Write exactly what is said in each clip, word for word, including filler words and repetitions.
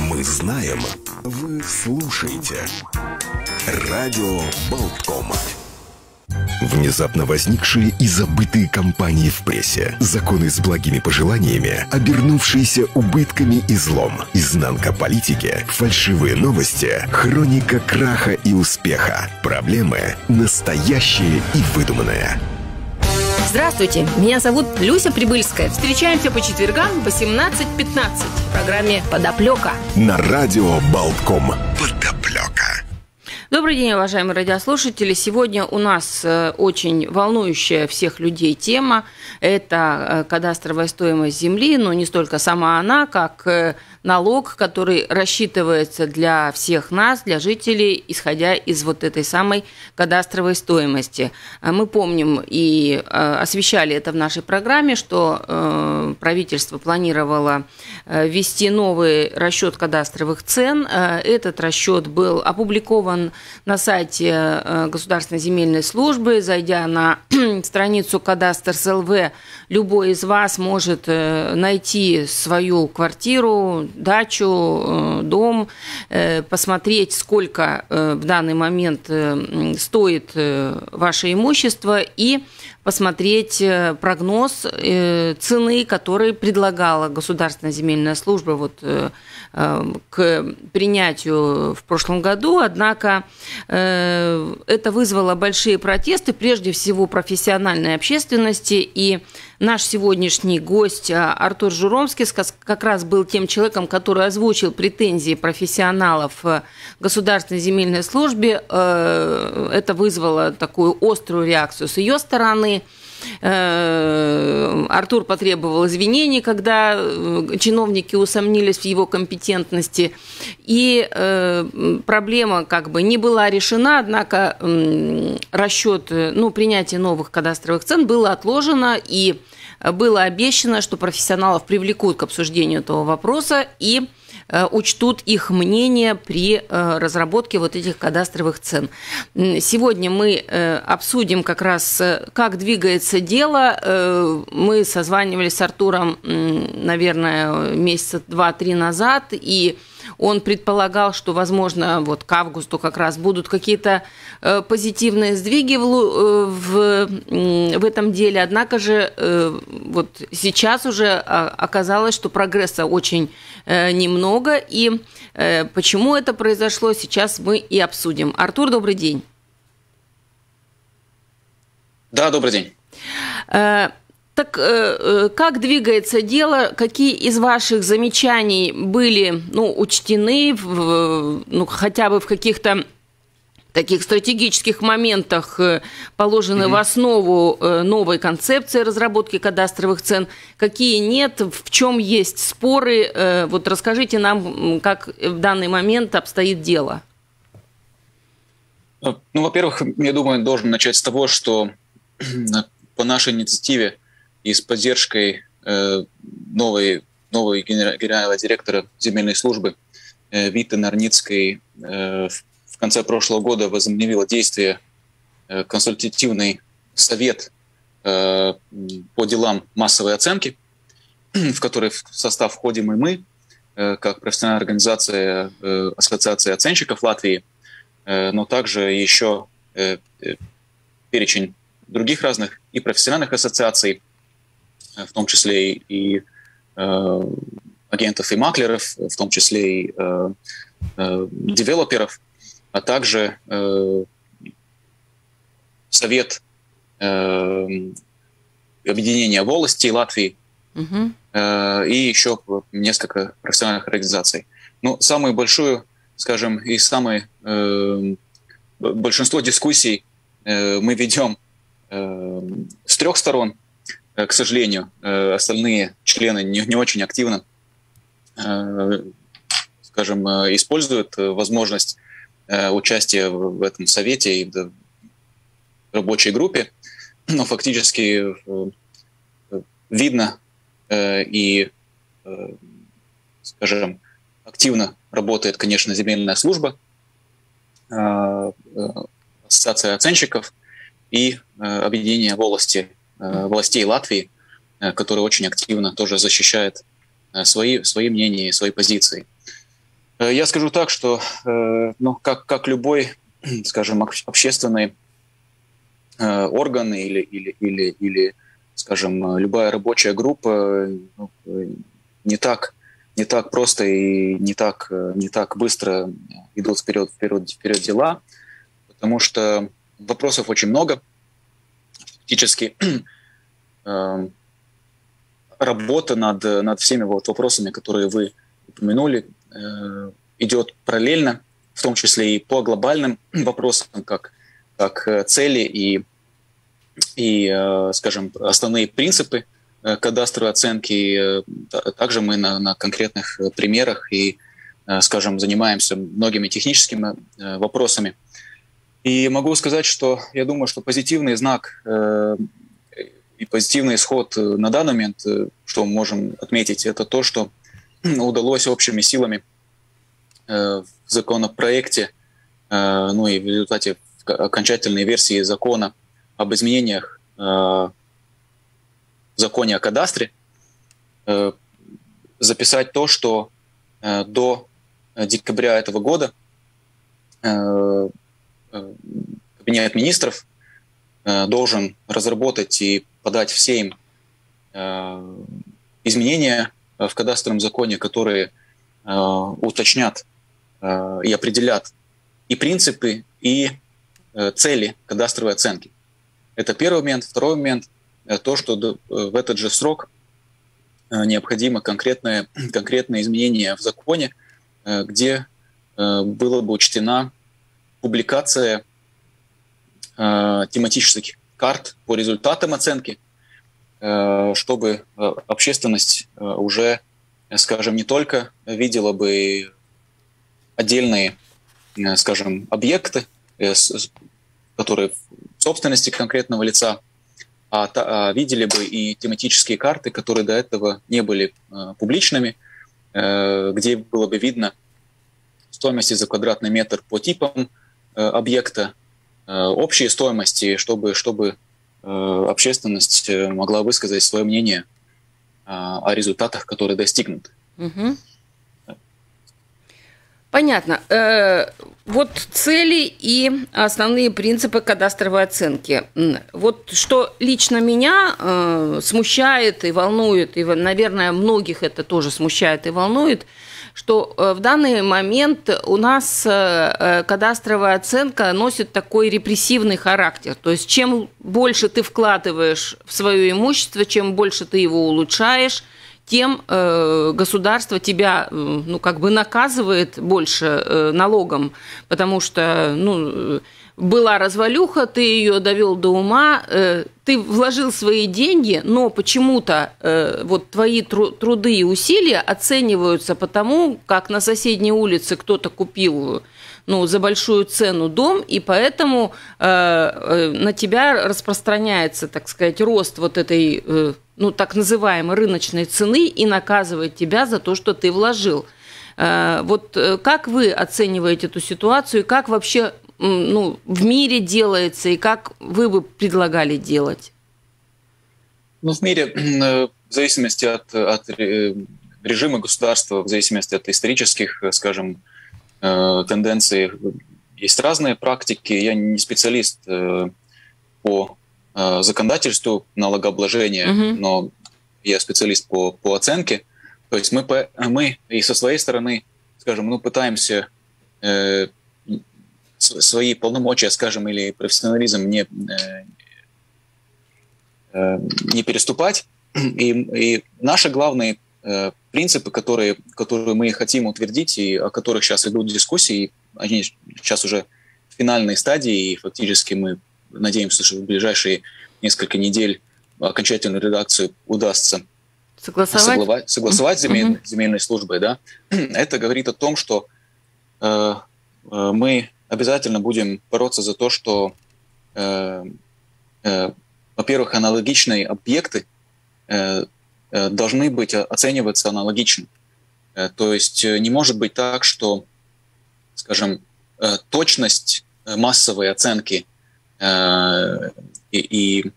Мы знаем, вы слушаете. Радио Болтком. Внезапно возникшие и забытые кампании в прессе. Законы с благими пожеланиями, обернувшиеся убытками и злом. Изнанка политики, фальшивые новости, хроника краха и успеха. Проблемы настоящие и выдуманные. Здравствуйте, меня зовут Люся Прибыльская. Встречаемся по четвергам в восемнадцать пятнадцать в программе «Подоплека» на радио Болтком. Подоплека. Добрый день, уважаемые радиослушатели. Сегодня у нас очень волнующая всех людей тема. Это кадастровая стоимость земли, но не столько сама она, как налог, который рассчитывается для всех нас, для жителей, исходя из вот этой самой кадастровой стоимости. Мы помним и освещали это в нашей программе, что правительство планировало ввести новый расчет кадастровых цен. Этот расчет был опубликован на сайте Государственной земельной службы. Зайдя на страницу Кадастр точка эл ви, любой из вас может найти свою квартиру, дачу, дом, посмотреть, сколько в данный момент стоит ваше имущество, и посмотреть прогноз цены, который предлагала Государственная земельная служба вот к принятию в прошлом году. Однако это вызвало большие протесты, прежде всего профессиональной общественности, и наш сегодняшний гость Артур Журомский как раз был тем человеком, который озвучил претензии профессионалов в Государственной земельной службе. Это вызвало такую острую реакцию с ее стороны. Артур потребовал извинений, когда чиновники усомнились в его компетентности, и проблема как бы не была решена, однако расчет, ну, принятие новых кадастровых цен было отложено, и было обещано, что профессионалов привлекут к обсуждению этого вопроса и учтут их мнение при разработке вот этих кадастровых цен. Сегодня мы обсудим как раз, как двигается дело. Мы созванивались с Артуром, наверное, месяца два-три назад, и он предполагал, что, возможно, вот к августу как раз будут какие-то позитивные сдвиги в, в, в этом деле. Однако же вот сейчас уже оказалось, что прогресса очень немного. И почему это произошло, сейчас мы и обсудим. Артур, добрый день. Да, добрый день. Так как двигается дело? Какие из ваших замечаний были, ну, учтены, в, ну, хотя бы в каких-то таких стратегических моментах положены mm-hmm. в основу новой концепции разработки кадастровых цен? Какие нет? В чем есть споры? Вот расскажите нам, как в данный момент обстоит дело. Ну, во-первых, я думаю, должен начать с того, что по нашей инициативе и с поддержкой э, новой, новой генерального директора земельной службы э, Виты Нарницкой э, в конце прошлого года возобновила действие э, консультативный совет э, по делам массовой оценки, в который в состав входим и мы, э, как профессиональная организация э, Ассоциации оценщиков Латвии, э, но также еще э, э, перечень других разных и профессиональных ассоциаций, в том числе и э, агентов и маклеров, в том числе и э, э, девелоперов, а также э, Совет э, объединения волостей Латвии угу. э, и еще несколько профессиональных организаций. Ну, самую большую, скажем, и самое э, большинство дискуссий э, мы ведем э, с трех сторон. К сожалению, остальные члены не, не очень активно, скажем, используют возможность участия в этом совете и в рабочей группе, но фактически видно и, скажем, активно работает, конечно, земельная служба, ассоциация оценщиков и объединение волости властей Латвии, которые очень активно тоже защищают свои, свои мнения и свои позиции. Я скажу так, что ну, как, как любой, скажем, общественный орган или, или, или, или, скажем, любая рабочая группа, ну, не так, не так просто и не так, не так быстро идут вперед, вперед, вперед дела, потому что вопросов очень много. Фактически работа над, над всеми вот вопросами, которые вы упомянули, идет параллельно, в том числе и по глобальным вопросам, как, как цели и, и, скажем, основные принципы кадастровой оценки. Также мы на, на конкретных примерах и, скажем, занимаемся многими техническими вопросами. И могу сказать, что я думаю, что позитивный знак и позитивный исход на данный момент, что мы можем отметить, это то, что удалось общими силами в законопроекте, ну и в результате окончательной версии закона об изменениях в законе о кадастре записать то, что до декабря этого года Кабинет министров должен разработать и подать все им изменения в кадастровом законе, которые уточнят и определят и принципы, и цели кадастровой оценки. Это первый момент. Второй момент – то, что в этот же срок необходимо конкретное, конкретное изменение в законе, где была бы учтена публикация тематических карт по результатам оценки, чтобы общественность уже, скажем, не только видела бы отдельные, скажем, объекты, которые в собственности конкретного лица, а видели бы и тематические карты, которые до этого не были публичными, где было бы видно стоимости за квадратный метр по типам объекта, общие стоимости, чтобы, чтобы общественность могла высказать свое мнение о результатах, которые достигнуты. Угу. Понятно. Вот цели и основные принципы кадастровой оценки. Вот что лично меня смущает и волнует, и, наверное, многих это тоже смущает и волнует, что в данный момент у нас кадастровая оценка носит такой репрессивный характер. То есть чем больше ты вкладываешь в свое имущество, чем больше ты его улучшаешь, тем э, государство тебя, ну, как бы наказывает больше э, налогом, потому что, ну, была развалюха, ты ее довел до ума, э, ты вложил свои деньги, но почему-то э, вот твои тру- труды и усилия оцениваются по тому, как на соседней улице кто-то купил, ну, за большую цену дом, и поэтому э, э, на тебя распространяется, так сказать, рост вот этой, э, ну, так называемой рыночной цены и наказывает тебя за то, что ты вложил. Э, вот э, как вы оцениваете эту ситуацию, и как вообще, ну, в мире делается, и как вы бы предлагали делать? Ну, в мире, в зависимости от, от режима государства, в зависимости от исторических, скажем, тенденций, есть разные практики. Я не специалист по законодательству налогообложения, mm-hmm. но я специалист по, по оценке. То есть мы, мы и со своей стороны, скажем, ну, пытаемся э, свои полномочия, скажем, или профессионализм не, э, не переступать. И, и наши главные э, принципы, которые, которые мы хотим утвердить и о которых сейчас идут дискуссии, они сейчас уже в финальной стадии, и фактически мы надеемся, что в ближайшие несколько недель окончательную редакцию удастся согласовать, согласовать, согласовать с земель, mm-hmm. земельной службой. Да? Это говорит о том, что э, э, мы обязательно будем бороться за то, что, э, э, во-первых, аналогичные объекты э, должны быть оцениваться аналогично. То есть не может быть так, что, скажем, точность массовой оценки и, и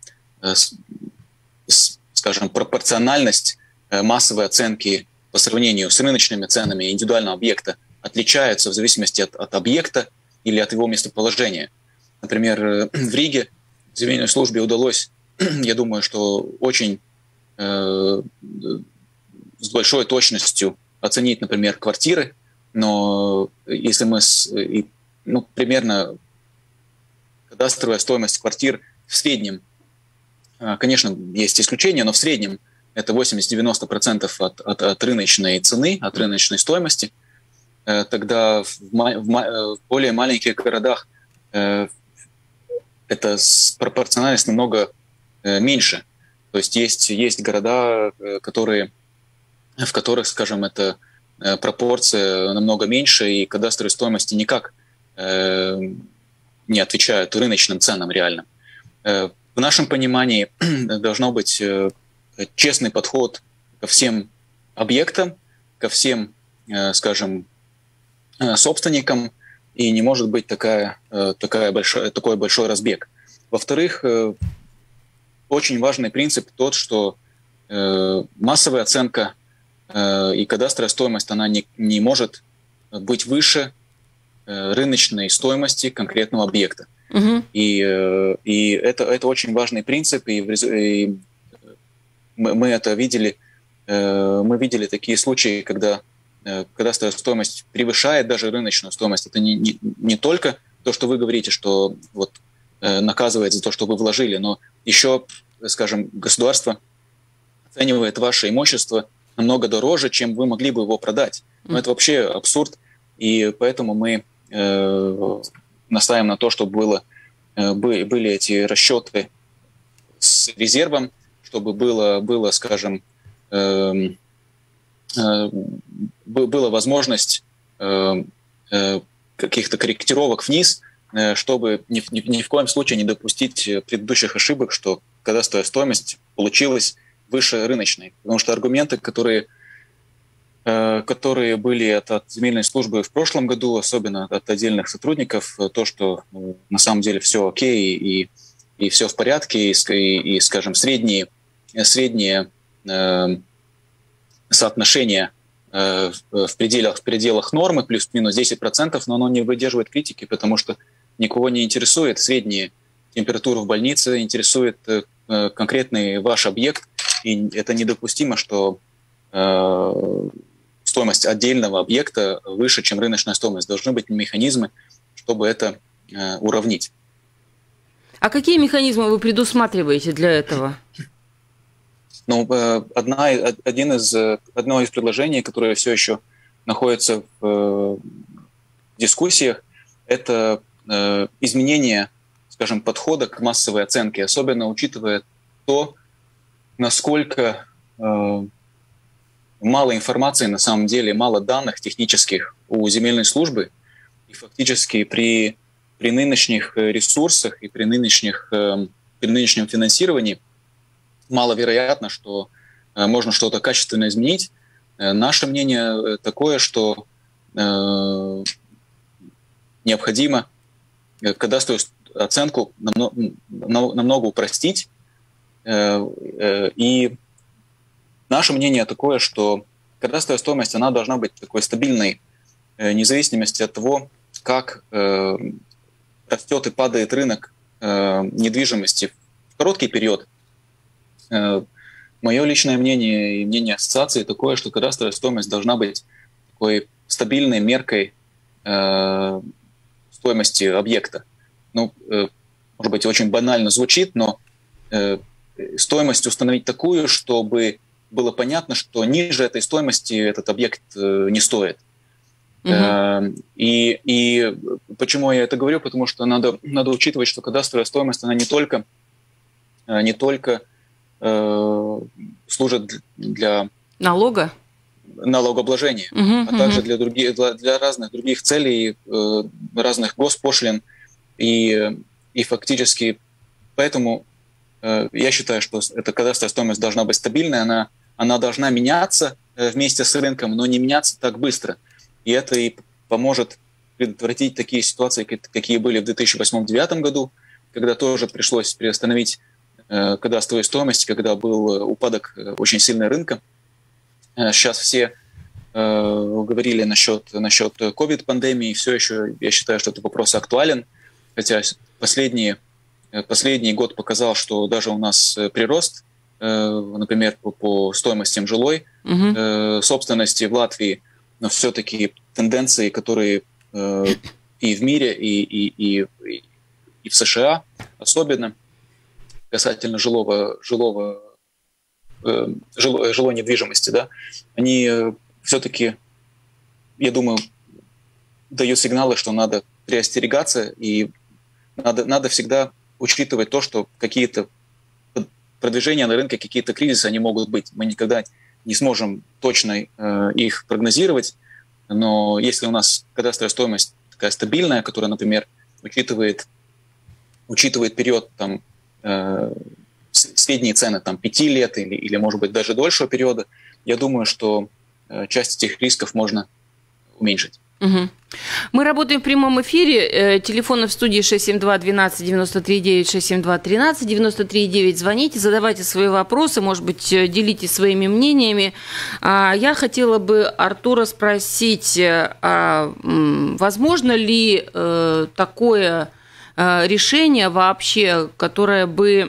скажем, пропорциональность массовой оценки по сравнению с рыночными ценами индивидуального объекта отличаются в зависимости от, от объекта или от его местоположения. Например, в Риге земельной службе удалось, я думаю, что очень э, с большой точностью оценить, например, квартиры, но если мы с, и, ну, примерно кадастровая стоимость квартир в среднем, конечно, есть исключения, но в среднем это восемьдесят-девяносто процентов от, от, от рыночной цены, от рыночной стоимости. Тогда в, в, в более маленьких городах э, эта пропорциональность намного э, меньше. То есть есть, есть города, которые, в которых, скажем, эта э, пропорция намного меньше, и кадастровые стоимости никак э, не отвечают рыночным ценам реальным. Э, в нашем понимании должно быть э, честный подход ко всем объектам, ко всем, э, скажем, собственникам, и не может быть такая, такая большой, такой большой разбег. Во-вторых, очень важный принцип тот, что массовая оценка и кадастровая стоимость, она не, не может быть выше рыночной стоимости конкретного объекта. Угу. И, и это, это очень важный принцип, и, и мы, мы это видели, мы видели такие случаи, когда кадастровая стоимость превышает даже рыночную стоимость. Это не, не, не только то, что вы говорите, что вот, э, наказывает за то, что вы вложили, но еще, скажем, государство оценивает ваше имущество намного дороже, чем вы могли бы его продать. Но mm. это вообще абсурд, и поэтому мы э, настаиваем на то, чтобы было, э, были эти расчеты с резервом, чтобы было, было скажем, э, была возможность э, э, каких-то корректировок вниз, э, чтобы ни, ни, ни в коем случае не допустить предыдущих ошибок, что кадастровая стоимость получилась выше рыночной. Потому что аргументы, которые, э, которые были от, от земельной службы в прошлом году, особенно от отдельных сотрудников, то, что э, на самом деле все окей и, и все в порядке, и, и, и скажем, средние, средние э, соотношение э, в, пределах, в пределах нормы, плюс-минус десять процентов, но оно не выдерживает критики, потому что никого не интересует средние температуры в больнице, интересует э, конкретный ваш объект, и это недопустимо, что э, стоимость отдельного объекта выше, чем рыночная стоимость. Должны быть механизмы, чтобы это э, уравнить. А какие механизмы вы предусматриваете для этого? Ну, одна, один из, одно из предложений, которое все еще находится в дискуссиях, это изменение, скажем, подхода к массовой оценке, особенно учитывая то, насколько мало информации, на самом деле, мало данных технических у земельной службы, и фактически при, при нынешних ресурсах и при, нынешних, при нынешнем финансировании маловероятно, что э, можно что-то качественно изменить. Э, наше мнение такое, что э, необходимо кадастровую оценку намного, намного упростить. Э, э, и наше мнение такое, что кадастровая стоимость, она должна быть такой стабильной, э, вне зависимости от того, как э, растет и падает рынок э, недвижимости в короткий период. Мое личное мнение и мнение ассоциации такое, что кадастровая стоимость должна быть такой стабильной меркой э, стоимости объекта. Ну, э, может быть, очень банально звучит, но э, стоимость установить такую, чтобы было понятно, что ниже этой стоимости этот объект э, не стоит. Угу. Э, и, и почему я это говорю? Потому что надо, надо учитывать, что кадастровая стоимость, она не только, не только служат для налога, налогообложения, uh-huh, а также uh-huh. для, других, для, для разных других целей, э, разных госпошлин. И, и фактически поэтому э, я считаю, что эта кадастровая стоимость должна быть стабильной, она, она должна меняться э, вместе с рынком, но не меняться так быстро. И это и поможет предотвратить такие ситуации, какие были в две тысячи восьмом — две тысячи девятом году, когда тоже пришлось приостановить кадастровой стоимости, когда был упадок очень сильный рынка. Сейчас все говорили насчет, насчет ковид-пандемии, все еще я считаю, что этот вопрос актуален, хотя последний, последний год показал, что даже у нас прирост, например, по, по стоимостям жилой угу. собственности в Латвии, но все-таки тенденции, которые и в мире, и, и, и, и в США особенно касательно жилого, жилого, жилой, жилой недвижимости, да, они все-таки, я думаю, дают сигналы, что надо приостерегаться, и надо, надо всегда учитывать то, что какие-то продвижения на рынке, какие-то кризисы, они могут быть. Мы никогда не сможем точно э, их прогнозировать, но если у нас кадастровая стоимость такая стабильная, которая, например, учитывает, учитывает период там, э, средние цены там, пяти лет или, или, может быть, даже дольшего периода, я думаю, что часть этих рисков можно уменьшить. Угу. Мы работаем в прямом эфире. Телефоны в студии шесть семь два двенадцать девяносто три девять, шесть семь два тринадцать девяносто три девять. Звоните, задавайте свои вопросы, может быть, делитесь своими мнениями. Я хотела бы Артура спросить, возможно ли такое решение вообще, которое бы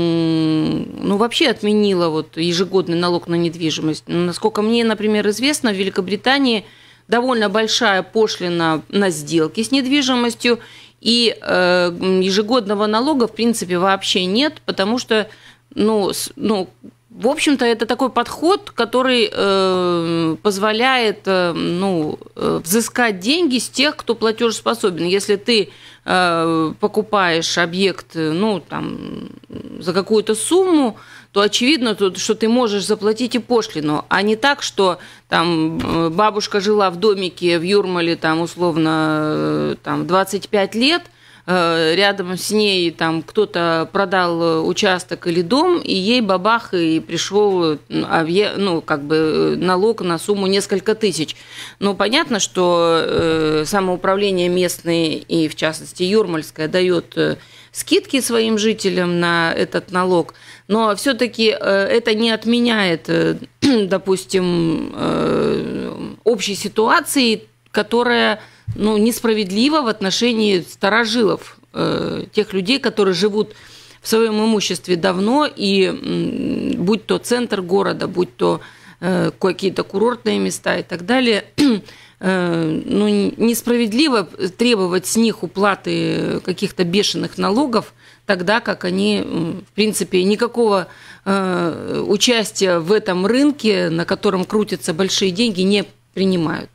ну, вообще отменило вот ежегодный налог на недвижимость. Насколько мне, например, известно, в Великобритании довольно большая пошлина на сделки с недвижимостью, и э, ежегодного налога, в принципе, вообще нет, потому что, ну, с, ну в общем-то, это такой подход, который э, позволяет э, ну, э, взыскать деньги с тех, кто платежеспособен. Если ты э, покупаешь объект ну, там, за какую-то сумму, то очевидно, что ты можешь заплатить и пошлину, а не так, что там, бабушка жила в домике в Юрмале там, условно там, двадцать пять лет, рядом с ней там кто-то продал участок или дом, и ей бабах, и пришел ну, как бы налог на сумму несколько тысяч. Ну, понятно, что э, самоуправление местное, и в частности юрмальское, дает скидки своим жителям на этот налог, но все-таки э, это не отменяет, э, допустим, э, общей ситуации, которая ну, несправедливо в отношении старожилов, э, тех людей, которые живут в своем имуществе давно, и э, будь то центр города, будь то э, какие-то курортные места и так далее, э, ну, несправедливо требовать с них уплаты каких-то бешеных налогов, тогда как они, в принципе, никакого э, участия в этом рынке, на котором крутятся большие деньги, не принимают.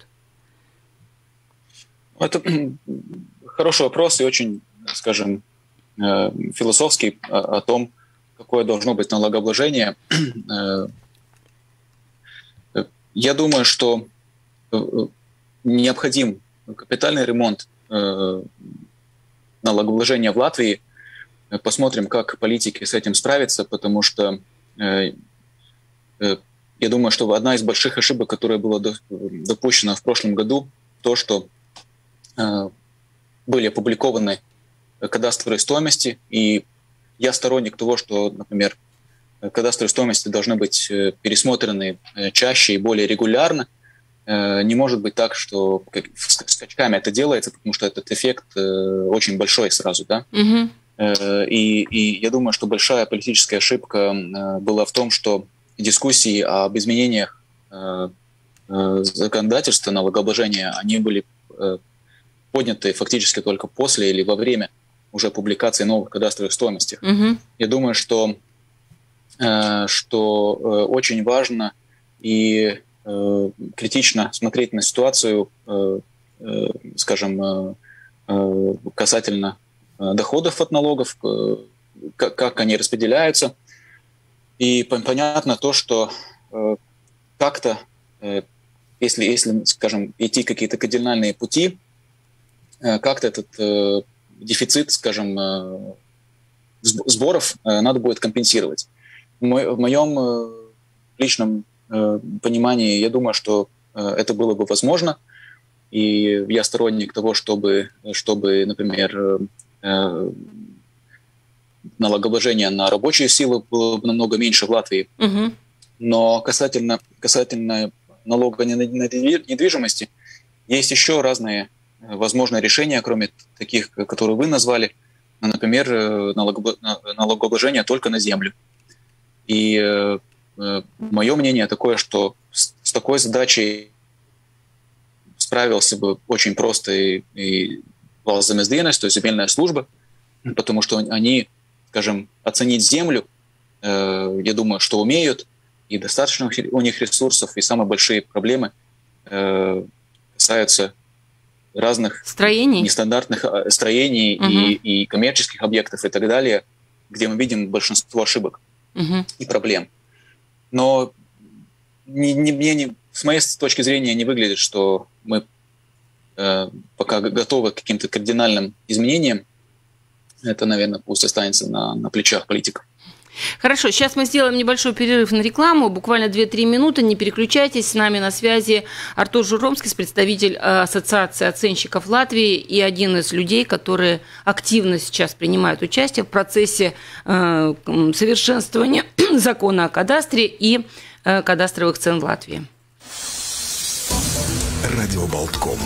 Это хороший вопрос и очень, скажем, философский о том, какое должно быть налогообложение. Я думаю, что необходим капитальный ремонт налогообложения в Латвии. Посмотрим, как политики с этим справятся, потому что я думаю, что одна из больших ошибок, которая была допущена в прошлом году, то, что были опубликованы кадастровые стоимости, и я сторонник того, что, например, кадастровые стоимости должны быть пересмотрены чаще и более регулярно. Не может быть так, что скачками это делается, потому что этот эффект очень большой сразу, да? Mm-hmm. И, и я думаю, что большая политическая ошибка была в том, что дискуссии об изменениях законодательства налогообложения, они были подняты фактически только после или во время уже публикации новых кадастровых стоимостей. Mm-hmm. Я думаю, что, что очень важно и критично смотреть на ситуацию, скажем, касательно доходов от налогов, как они распределяются. И понятно то, что как-то, если, если скажем, идти какие-то кардинальные пути, как-то этот э, дефицит, скажем, э, сборов э, надо будет компенсировать. В, мо- в моем э, личном э, понимании, я думаю, что э, это было бы возможно, и я сторонник того, чтобы, чтобы например, э, налогообложение на рабочую силу было бы намного меньше в Латвии. Mm-hmm. Но касательно, касательно налога на недвижимости, есть еще разные возможные решения, кроме таких, которые вы назвали. Например, налогообложение только на землю. И э, мое мнение такое, что с, с такой задачей справился бы очень просто и, и земледелие, то есть земельная служба, потому что они, скажем, оценить землю, э, я думаю, что умеют, и достаточно у них ресурсов, и самые большие проблемы э, касаются разных строений, нестандартных строений угу. и, и коммерческих объектов и так далее, где мы видим большинство ошибок угу. и проблем. Но не, не, не, с моей точки зрения не выглядит, что мы э, пока готовы к каким-то кардинальным изменениям. Это, наверное, пусть останется на, на плечах политиков. Хорошо, сейчас мы сделаем небольшой перерыв на рекламу, буквально две-три минуты, не переключайтесь, с нами на связи Артур Журомский, представитель Ассоциации оценщиков Латвии и один из людей, которые активно сейчас принимают участие в процессе э, совершенствования закона о кадастре и э, кадастровых цен в Латвии. Радио Болтком.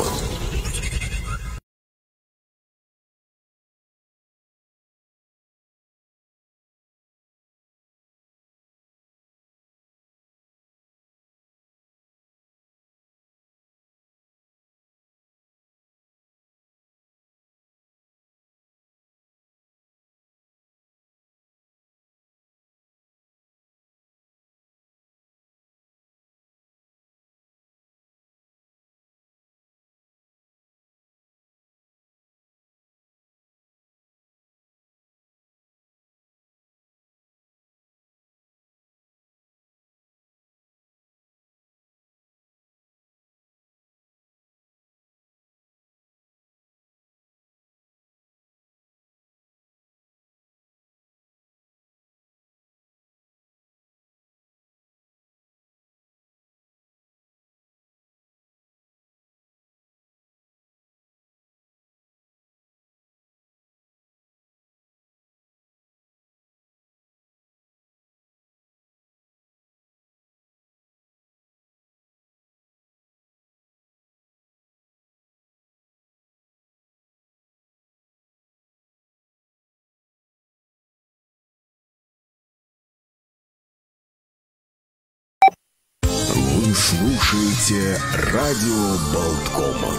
Вы слушаете Радио Болтком.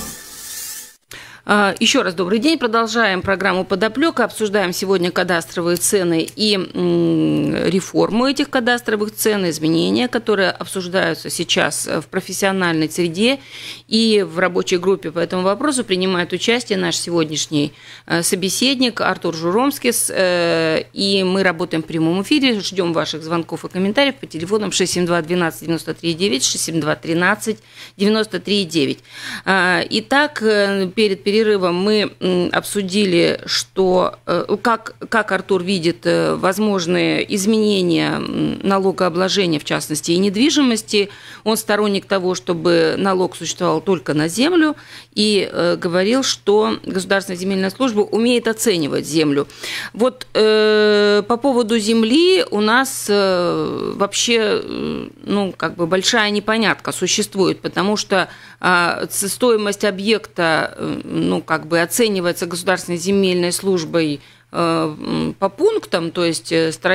Еще раз добрый день. Продолжаем программу «Подоплека». Обсуждаем сегодня кадастровые цены и реформу этих кадастровых цен, изменения, которые обсуждаются сейчас в профессиональной среде и в рабочей группе по этому вопросу принимает участие наш сегодняшний собеседник Артур Журомский. И мы работаем в прямом эфире. Ждем ваших звонков и комментариев по телефонам шесть семь два двенадцать девяносто три девять, шесть семь два тринадцать девяносто три девять. Итак, перед перед перерывом мы обсудили, что, как, как Артур видит возможные изменения налогообложения, в частности, и недвижимости. Он сторонник того, чтобы налог существовал только на землю, и говорил, что Государственная земельная служба умеет оценивать землю. Вот э, по поводу земли у нас э, вообще ну, как бы большая непонятка существует, потому что э, стоимость объекта ну, как бы оценивается Государственной земельной службой э, по пунктам, то есть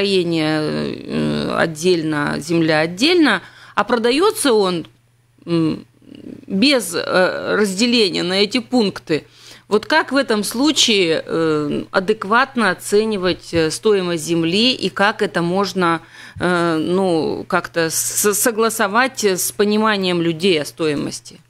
строение отдельно, земля отдельно, а продается он э, без э, разделения на эти пункты. Вот как в этом случае э, адекватно оценивать стоимость земли и как это можно э, ну, как-то с- согласовать с пониманием людей о стоимости?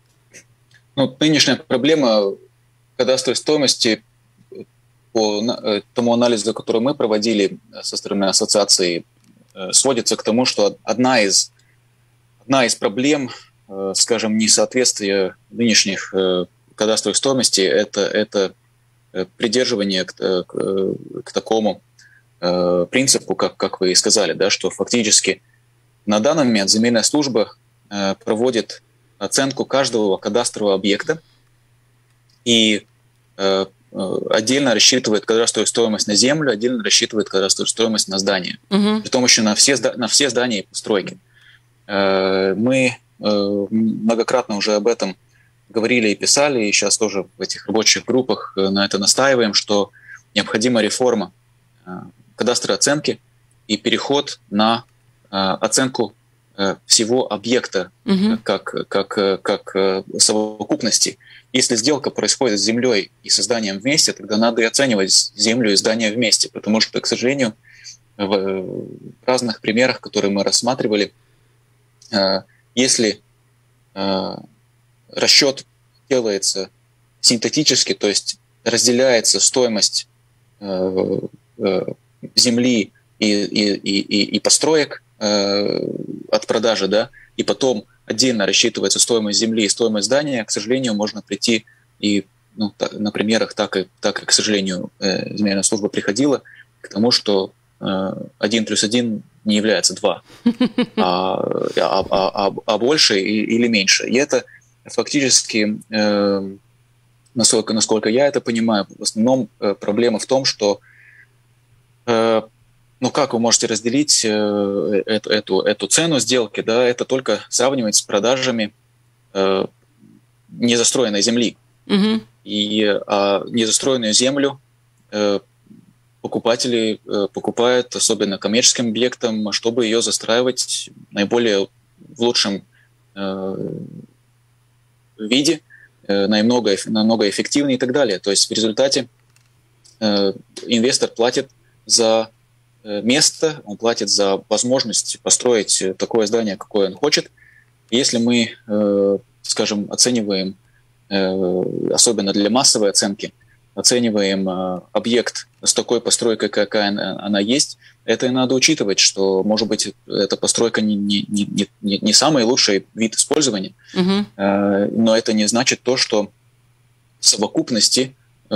Ну, нынешняя проблема кадастровой стоимости по тому анализу, который мы проводили со стороны ассоциации, сводится к тому, что одна из, одна из проблем, скажем, несоответствия нынешних кадастровых стоимостей, это, это придерживание к, к, к такому принципу, как, как вы и сказали, да, что фактически на данный момент земельная служба проводит оценку каждого кадастрового объекта и э, отдельно рассчитывает кадастровую стоимость на землю, отдельно рассчитывает кадастровую стоимость на здание. Угу. Притом еще на все, на все здания и постройки. Э, мы многократно уже об этом говорили и писали, и сейчас тоже в этих рабочих группах на это настаиваем, что необходима реформа кадастровой оценки и переход на оценку всего объекта угу. как, как, как совокупности. Если сделка происходит с землей и со зданием вместе, тогда надо и оценивать землю и здание вместе, потому что, к сожалению, в разных примерах, которые мы рассматривали, если расчет делается синтетически, то есть разделяется стоимость земли и, и, и, и построек от продажи, да, и потом отдельно рассчитывается стоимость земли и стоимость здания, к сожалению, можно прийти и ну, на примерах так и, так и, к сожалению, земельная служба приходила к тому, что один плюс один не является два, а, а, а, а больше или меньше. И это фактически, насколько, насколько я это понимаю, в основном проблема в том, что ну как вы можете разделить эту, эту, эту цену сделки, да, это только сравнивать с продажами э, незастроенной земли. Угу. И а незастроенную землю э, покупатели э, покупают, особенно коммерческим объектам, чтобы ее застраивать наиболее в лучшем э, виде, э, намного, намного эффективнее и так далее. То есть в результате э, инвестор платит за место, он платит за возможность построить такое здание, какое он хочет. Если мы, скажем, оцениваем, особенно для массовой оценки, оцениваем объект с такой постройкой, какая она есть, это и надо учитывать, что, может быть, эта постройка не, не, не, не самый лучший вид использования, угу. но это не значит то, что в совокупности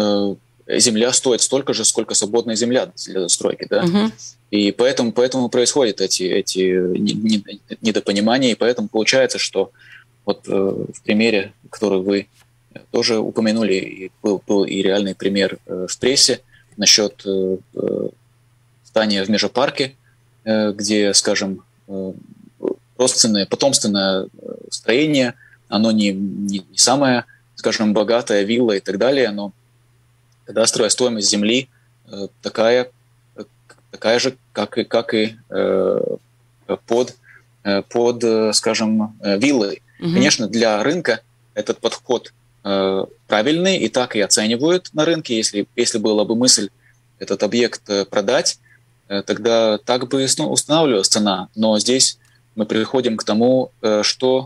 земля стоит столько же, сколько свободная земля для застройки, да, угу. и поэтому, поэтому происходят эти, эти недопонимания, и поэтому получается, что вот э, в примере, который вы тоже упомянули, и был, был и реальный пример э, в прессе насчет э, здания в Межапарке, э, где, скажем, э, родственное, потомственное строение, оно не, не, не самое, скажем, богатое, вилла и так далее, но кадастровая стоимость земли э, такая, такая же, как и, как и э, под, э, под, э, скажем, э, виллой. Угу. Конечно, для рынка этот подход э, правильный, и так и оценивают на рынке. Если, если была бы мысль этот объект э, продать, э, тогда так бы устанавливалась цена. Но здесь мы приходим к тому, э, что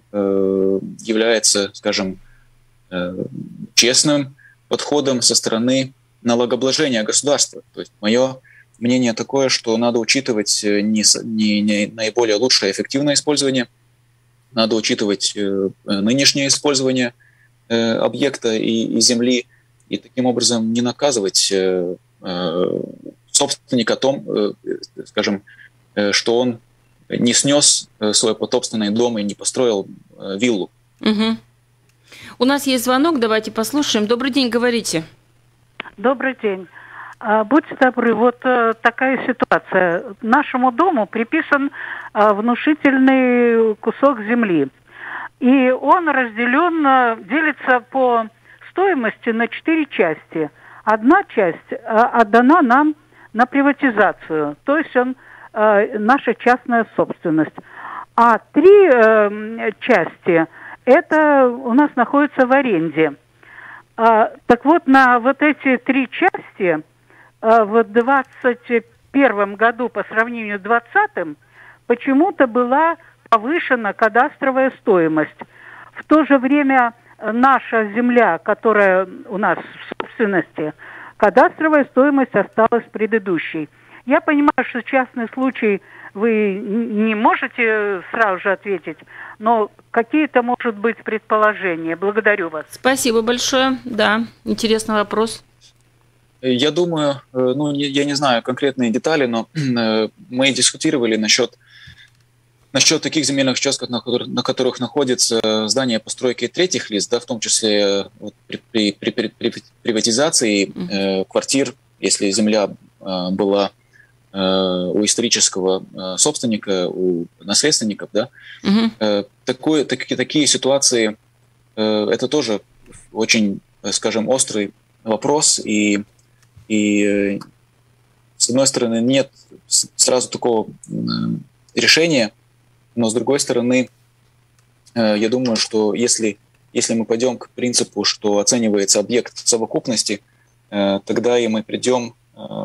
э, является, скажем, э, честным подходом со стороны налогообложения государства. То есть мое мнение такое, что надо учитывать не, не, не наиболее лучшее эффективное использование, надо учитывать э, нынешнее использование э, объекта и, и земли, и таким образом не наказывать э, э, собственника о том, э, скажем, э, что он не снес свой потомственный дом и не построил э, виллу. Угу. У нас есть звонок, давайте послушаем. Добрый день, говорите. Добрый день. Будьте добры, вот такая ситуация. Нашему дому приписан внушительный кусок земли. И он разделен, делится по стоимости на четыре части. Одна часть отдана нам на приватизацию, то есть он наша частная собственность. А три части это у нас находится в аренде. А, так вот, на вот эти три части а, в двадцать первом году по сравнению с двадцатым почему-то была повышена кадастровая стоимость. В то же время наша земля, которая у нас в собственности, кадастровая стоимость осталась предыдущей. Я понимаю, что частный случай вы не можете сразу же ответить, но какие-то, может быть, предположения. Благодарю вас. Спасибо большое. Да, интересный вопрос. Я думаю, ну, я не знаю конкретные детали, но мы дискутировали насчет, насчет таких земельных участков, на которых, на которых находится здание постройки третьих лиц, да, в том числе вот, при, при, при, при приватизации э, квартир, если земля э, была у исторического собственника, у наследственников, да, угу. Такое, так, такие ситуации, это тоже очень, скажем, острый вопрос, и, и с одной стороны нет сразу такого решения, но с другой стороны, я думаю, что если, если мы пойдем к принципу, что оценивается объект в совокупности, тогда и мы придем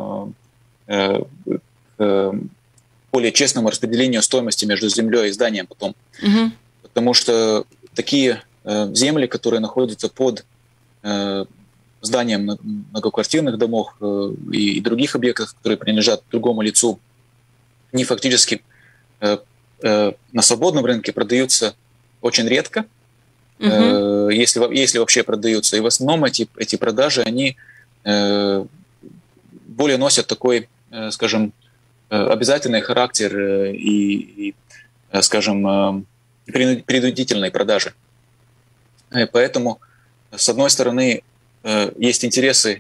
к более честному распределению стоимости между землей и зданием потом. Угу. Потому что такие э, земли, которые находятся под э, зданием многоквартирных домов э, и, и других объектов, которые принадлежат другому лицу, они фактически э, э, на свободном рынке продаются очень редко, угу. э, если, если вообще продаются. И в основном эти, эти продажи, они э, более носят такой, э, скажем, обязательный характер и, и скажем, принудительной продажи. Поэтому, с одной стороны, есть интересы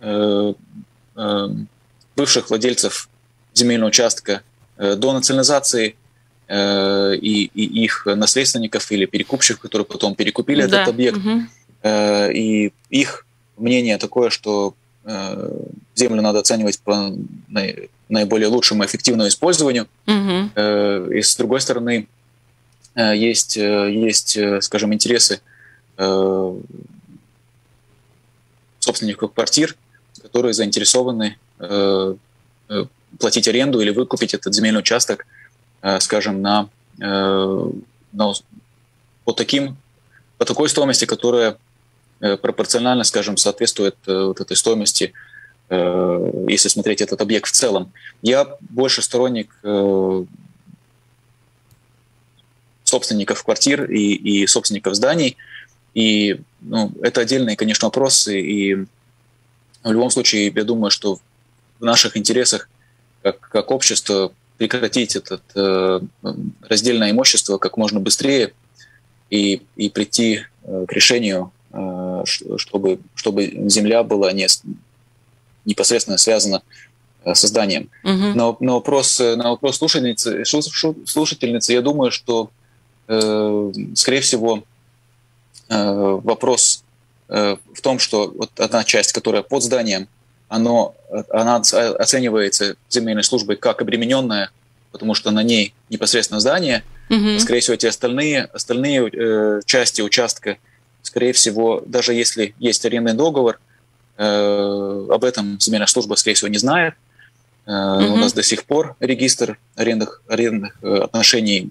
бывших владельцев земельного участка до национализации и, и их наследственников или перекупщиков, которые потом перекупили да. этот объект. Угу. И их мнение такое, что землю надо оценивать по наиболее лучшему эффективному использованию. Uh-huh. И с другой стороны, есть, есть, скажем, интересы собственников квартир, которые заинтересованы платить аренду или выкупить этот земельный участок, скажем, на, на, по, таким, по такой стоимости, которая пропорционально, скажем, соответствует вот этой стоимости, если смотреть этот объект в целом. Я больше сторонник э, собственников квартир и, и собственников зданий. И ну, это отдельные, конечно, вопросы. И в любом случае, я думаю, что в наших интересах, как, как общество, прекратить это э, раздельное имущество как можно быстрее и, и прийти э, к решению, э, чтобы, чтобы земля была не непосредственно связано со зданием. Uh-huh. На, на вопрос, на вопрос слушательницы, слушательницы, я думаю, что, э, скорее всего, э, вопрос э, в том, что вот одна часть, которая под зданием, оно, она оценивается земельной службой как обремененная, потому что на ней непосредственно здание. Uh-huh. Скорее всего, эти остальные, остальные э, части участка, скорее всего, даже если есть арендный договор, об этом земельная служба, скорее всего, не знает. Uh-huh. У нас до сих пор регистр арендных, арендных отношений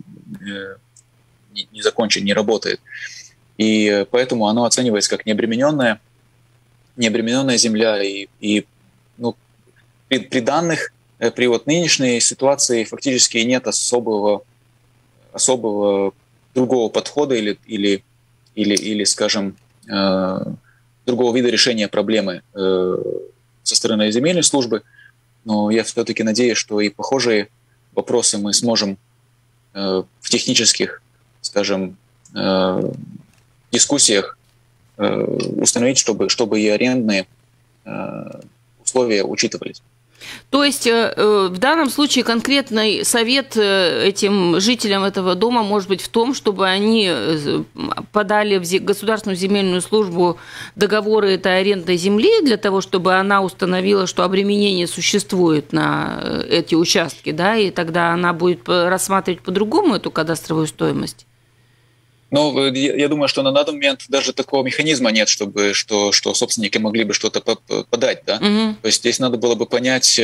не, не закончен, не работает. И поэтому оно оценивается как необремененная, необремененная земля. И, и ну, при, при данных, при вот нынешней ситуации фактически нет особого, особого другого подхода или, или, или, или скажем, другого вида решения проблемы э, со стороны земельной службы, но я все-таки надеюсь, что и похожие вопросы мы сможем э, в технических, скажем, э, дискуссиях э, установить, чтобы, чтобы и арендные э, условия учитывались. То есть в данном случае конкретный совет этим жителям этого дома может быть в том, чтобы они подали в Государственную земельную службу договоры этой арендной земли для того, чтобы она установила, что обременение существует на эти участки, да, и тогда она будет рассматривать по-другому эту кадастровую стоимость? Ну, я думаю, что на данный момент даже такого механизма нет, чтобы что, что собственники могли бы что-то подать, да. Uh-huh. То есть здесь надо было бы понять,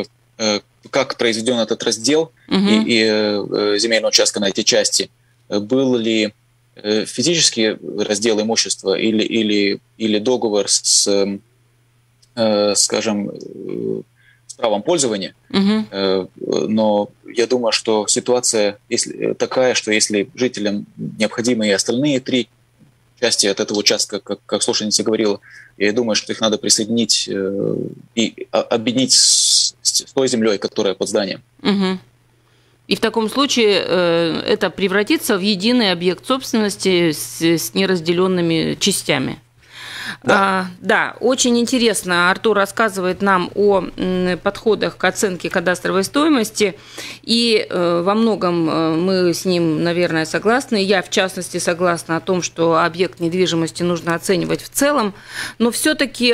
как произведен этот раздел uh-huh. и, и земельного участка на эти части. Был ли физический раздел имущества или, или, или договор с, скажем, с правом пользования. Uh-huh. Но я думаю, что ситуация если, такая, что если жителям необходимы и остальные три части от этого участка, как, как слушательница говорила, я думаю, что их надо присоединить э, и объединить с, с той землей, которая под зданием. Uh-huh. И в таком случае э, это превратится в единый объект собственности с, с неразделенными частями. Да. А, да, очень интересно. Артур рассказывает нам о подходах к оценке кадастровой стоимости, и э, во многом мы с ним, наверное, согласны. Я, в частности, согласна о том, что объект недвижимости нужно оценивать в целом, но все-таки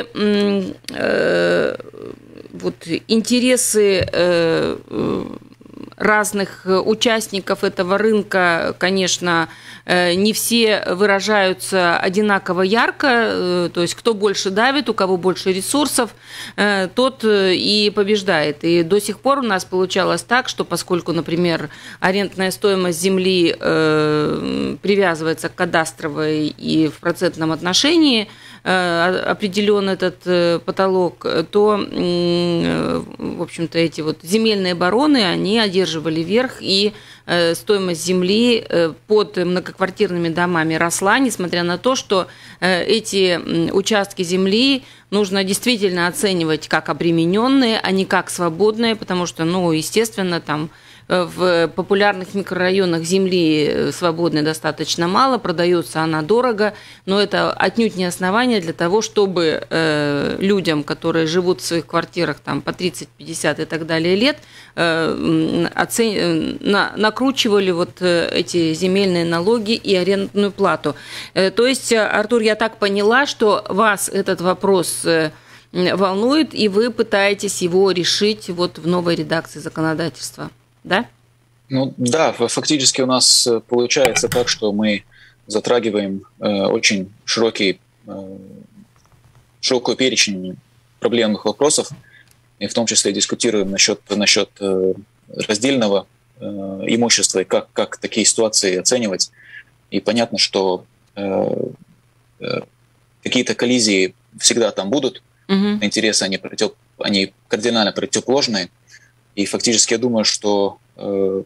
э, вот интересы э, разных участников этого рынка, конечно, не все выражаются одинаково ярко, то есть кто больше давит, у кого больше ресурсов, тот и побеждает. И до сих пор у нас получалось так, что поскольку, например, арендная стоимость земли привязывается к кадастровой и в процентном отношении, определен этот потолок, то, в общем-то, эти вот земельные бароны, они одерживали верх, и стоимость земли под многоквартирными домами росла, несмотря на то, что эти участки земли нужно действительно оценивать как обремененные, а не как свободные, потому что, ну, естественно, там в популярных микрорайонах земли свободной достаточно мало, продается она дорого, но это отнюдь не основание для того, чтобы э, людям, которые живут в своих квартирах там, по тридцать, пятьдесят и так далее лет, э, оцен... на... накручивали вот эти земельные налоги и арендную плату. Э, то есть, Артур, я так поняла, что вас этот вопрос э, волнует, и вы пытаетесь его решить вот в новой редакции законодательства. Да? Ну да, фактически у нас получается так, что мы затрагиваем э, очень широкий, э, широкую перечень проблемных вопросов, и в том числе дискутируем насчет, насчет э, раздельного э, имущества и как, как такие ситуации оценивать. И понятно, что э, э, какие-то коллизии всегда там будут, угу. Интересы они, против, они кардинально противоположные. И фактически я думаю, что э,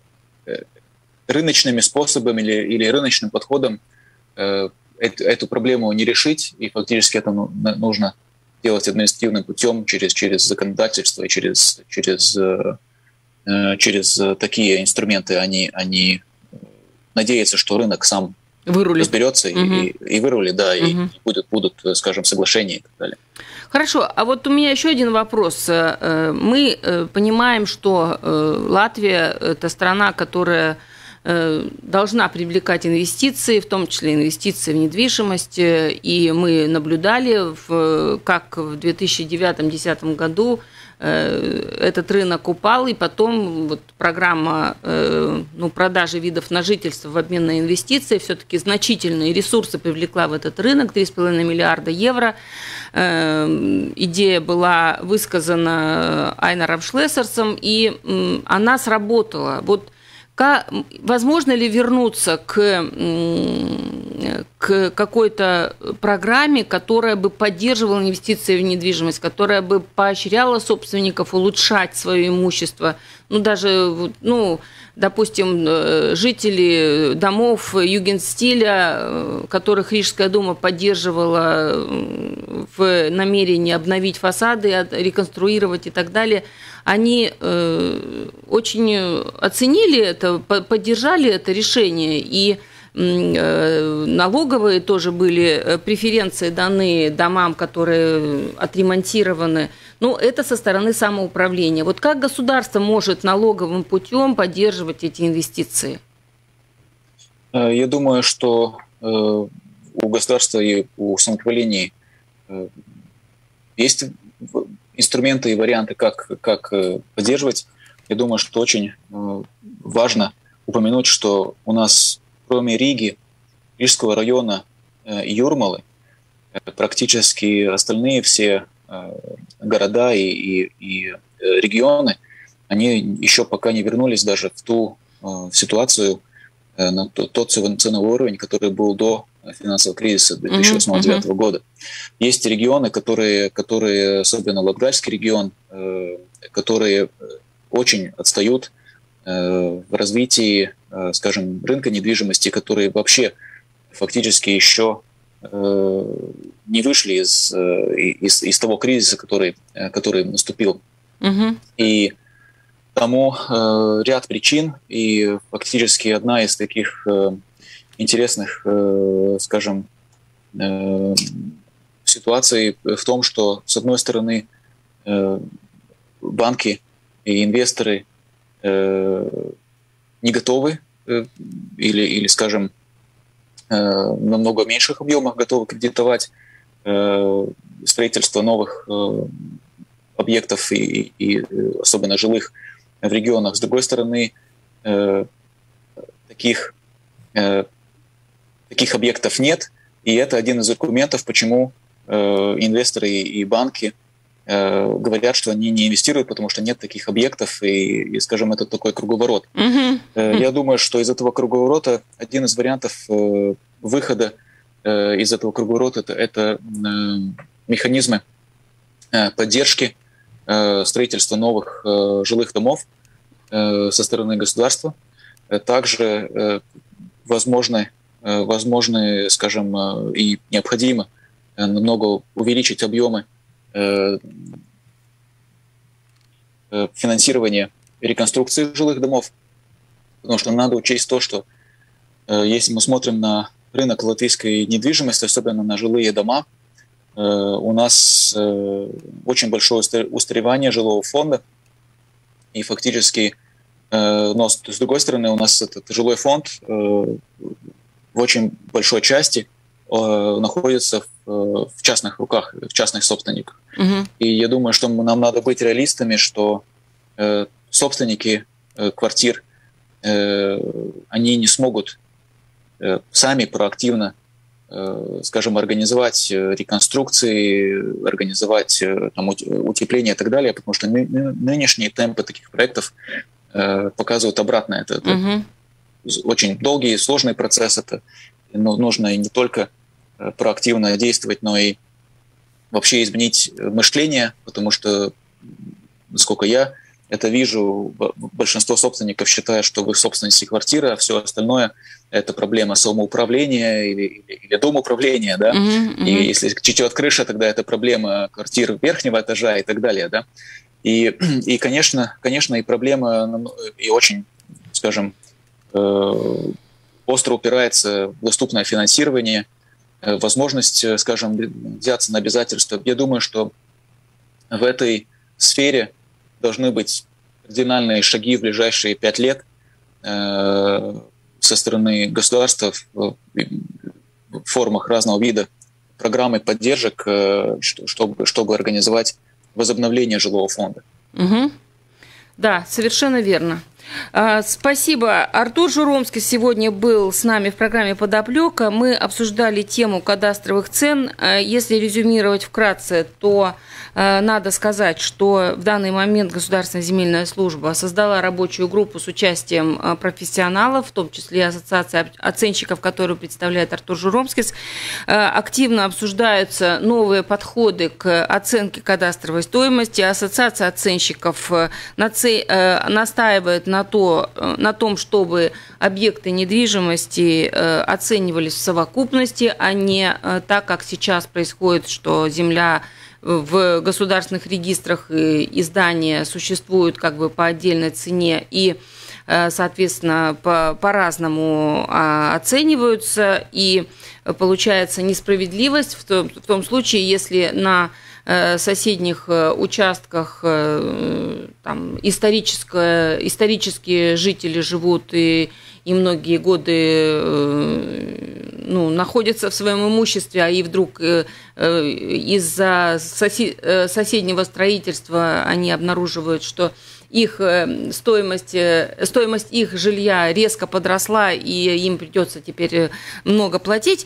рыночными способами или, или рыночным подходом э, эту, эту проблему не решить, и фактически это ну, нужно делать административным путем через, через законодательство и через, через, э, через такие инструменты. Они, они надеются, что рынок сам вырулит. разберется угу. и, и вырулит, да, угу. и будут, будут, скажем, соглашения и так далее. Хорошо, а вот у меня еще один вопрос. Мы понимаем, что Латвия – это страна, которая должна привлекать инвестиции, в том числе инвестиции в недвижимость, и мы наблюдали, как в две тысячи девятом-две тысячи десятом году этот рынок упал, и потом вот программа ну, продажи видов на жительство в обмен на инвестиции все-таки значительные ресурсы привлекла в этот рынок, три с половиной миллиарда евро. Идея была высказана Айнаром Шлессерсом, и она сработала. Вот возможно ли вернуться к, к какой-то программе, которая бы поддерживала инвестиции в недвижимость, которая бы поощряла собственников улучшать свое имущество? Ну, даже, ну, допустим, жители домов югенстиля, которых Рижская дума поддерживала в намерении обновить фасады, реконструировать и так далее, они очень оценили это, поддержали это решение, и налоговые тоже были преференции даны домам, которые отремонтированы. Ну, это со стороны самоуправления. Вот как государство может налоговым путем поддерживать эти инвестиции? Я думаю, что у государства и у самоуправления есть инструменты и варианты, как, как поддерживать. Я думаю, что очень важно упомянуть, что у нас кроме Риги, Рижского района и Юрмалы, практически остальные все города и, и, и регионы, они еще пока не вернулись даже в ту в ситуацию, на тот ценовой уровень, который был до финансового кризиса две тысячи восьмого-две тысячи девятого года. Есть регионы, которые, которые, особенно Латгальский регион, которые очень отстают в развитии, скажем, рынка недвижимости, которые вообще фактически еще не вышли из, из, из того кризиса, который, который наступил. Угу. И тому ряд причин, и фактически одна из таких интересных, скажем, ситуации в том, что, с одной стороны, банки и инвесторы не готовы или, или скажем, намного меньших объемах готовы кредитовать строительство новых объектов и, и особенно жилых в регионах. С другой стороны, таких, таких объектов нет, и это один из аргументов, почему инвесторы и банки говорят, что они не инвестируют, потому что нет таких объектов, и, и скажем, это такой круговорот. Mm-hmm. Я думаю, что из этого круговорота один из вариантов выхода из этого круговорота это, это механизмы поддержки строительства новых жилых домов со стороны государства. Также возможно, возможно, скажем, и необходимо намного увеличить объемы финансирования реконструкции жилых домов, потому что надо учесть то, что если мы смотрим на рынок латвийской недвижимости, особенно на жилые дома, у нас очень большое устаревание жилого фонда, и фактически, но с другой стороны, у нас этот жилой фонд в очень большой части находится в частных руках, в частных собственниках. Uh-huh. И я думаю, что нам надо быть реалистами, что собственники квартир, они не смогут сами проактивно, скажем, организовать реконструкции, организовать там, утепление и так далее, потому что ны- нынешние темпы таких проектов показывают обратное. Это, uh-huh. это очень долгий и сложный процесс. Это нужно не только проактивно действовать, но и вообще изменить мышление, потому что, насколько я это вижу, большинство собственников считают, что в их собственности квартира, а все остальное – это проблема самоуправления или, или, или домоуправления, да. Mm-hmm, mm-hmm. И если течет крыша, тогда это проблема квартир верхнего этажа и так далее, да. И, и конечно, конечно, и проблема, и очень, скажем, остро упирается в доступное финансирование, возможность, скажем, взяться на обязательства. Я думаю, что в этой сфере должны быть кардинальные шаги в ближайшие пять лет э, со стороны государства в, в формах разного вида программы поддержек, э, чтобы, чтобы организовать возобновление жилого фонда. Угу. Да, совершенно верно. Спасибо. Артур Журомский сегодня был с нами в программе «Подоплека». Мы обсуждали тему кадастровых цен. Если резюмировать вкратце, то надо сказать, что в данный момент Государственная земельная служба создала рабочую группу с участием профессионалов, в том числе Ассоциация оценщиков, которую представляет Артур Журомский. Активно обсуждаются новые подходы к оценке кадастровой стоимости. Ассоциация оценщиков настаивает на На, то, на том, чтобы объекты недвижимости оценивались в совокупности, а не так, как сейчас происходит, что земля в государственных регистрах и здания существуют как бы по отдельной цене и, соответственно, по, по-разному оцениваются, и получается несправедливость в том, в том случае, если на соседних участках там, исторические жители живут и, и многие годы ну, находятся в своем имуществе, а и вдруг из-за соседнего строительства они обнаруживают, что их стоимость, стоимость их жилья резко подросла, и им придется теперь много платить.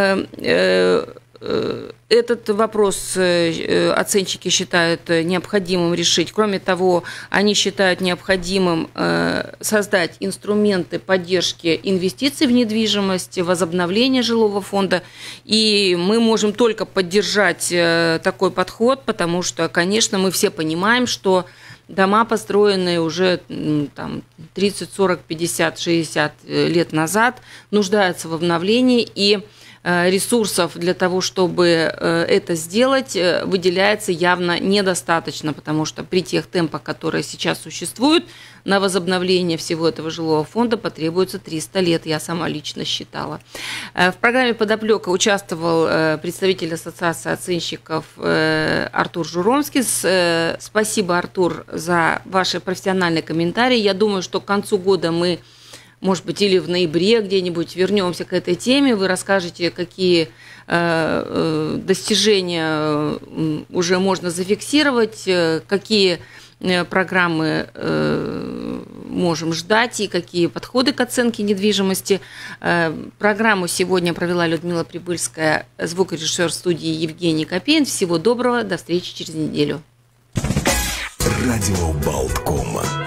Этот вопрос оценщики считают необходимым решить. Кроме того, они считают необходимым создать инструменты поддержки инвестиций в недвижимость, возобновления жилого фонда. И мы можем только поддержать такой подход, потому что, конечно, мы все понимаем, что дома, построенные уже там, тридцать, сорок, пятьдесят, шестьдесят лет назад, нуждаются в обновлении, и ресурсов для того, чтобы это сделать, выделяется явно недостаточно, потому что при тех темпах, которые сейчас существуют, на возобновление всего этого жилого фонда потребуется триста лет, я сама лично считала. В программе «Подоплека» участвовал представитель Ассоциации оценщиков Артур Журомский. Спасибо, Артур, за ваши профессиональные комментарии. Я думаю, что к концу года мы, может быть, или в ноябре где-нибудь вернемся к этой теме. Вы расскажете, какие достижения уже можно зафиксировать, какие программы можем ждать и какие подходы к оценке недвижимости. Программу сегодня провела Людмила Прибыльская, звукорежиссер студии Евгений Копейн. Всего доброго, до встречи через неделю. Радио Болткома.